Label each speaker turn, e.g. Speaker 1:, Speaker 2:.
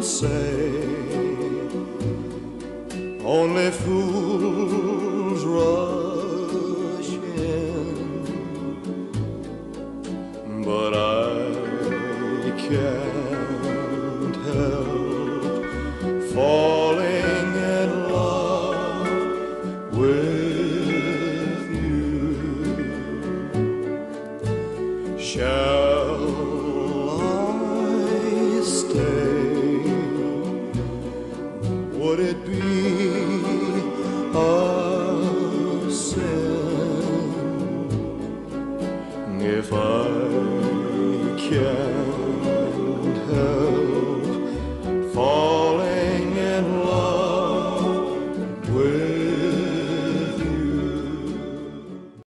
Speaker 1: say only fools rush in, but I can't help falling in love with you. Shall I stay? Would it be a sin if I can't